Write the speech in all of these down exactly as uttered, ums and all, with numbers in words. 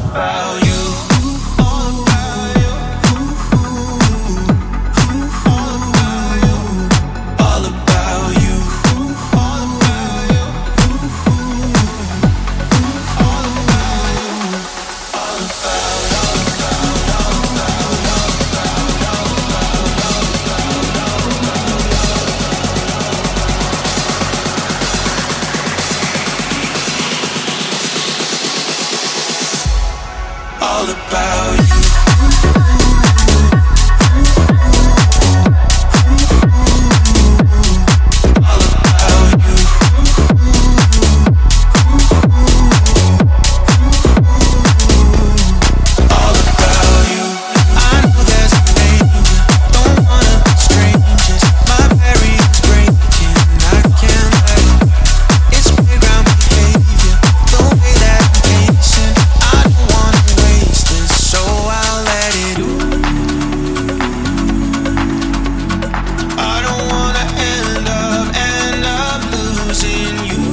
about you. All about you. All about you. All about you. All about you. All about you. All about you. All about you.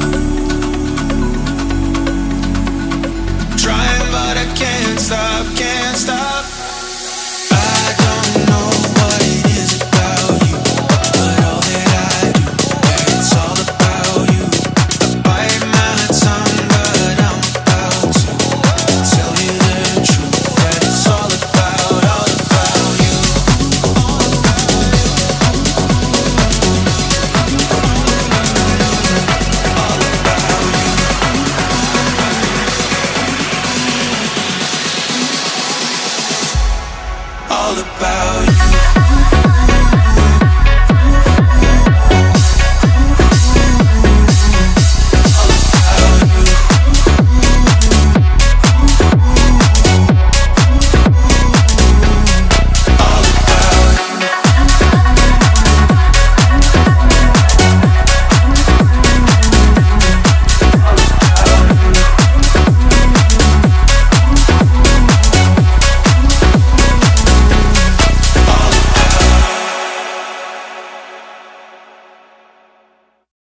Can't stop, can't